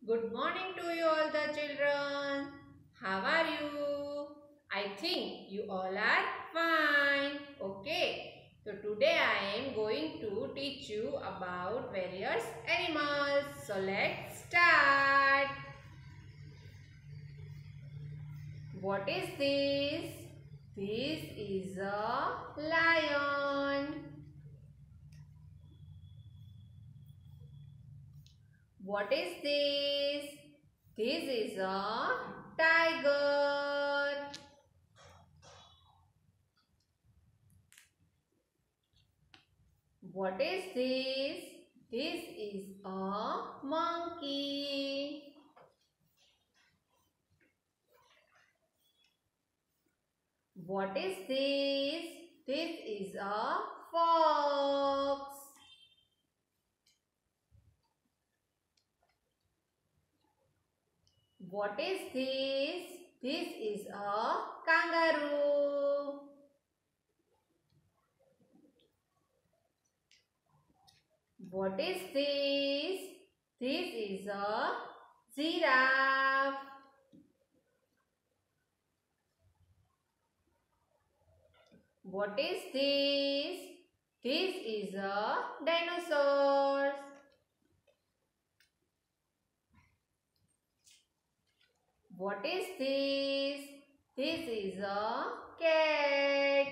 Good morning to you all the children. How are you? I think you all are fine. Okay. So today I am going to teach you about various animals. So let's start. What is this? This is a lion. What is this? This is a tiger. What is this? This is a monkey. What is this? This is a fox. What is this? This is a kangaroo. What is this? This is a giraffe. What is this? This is a dinosaur. What is this? This is a cat.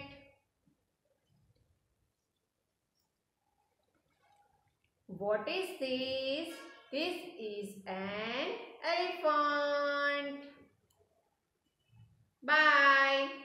What is this? This is an elephant. Bye.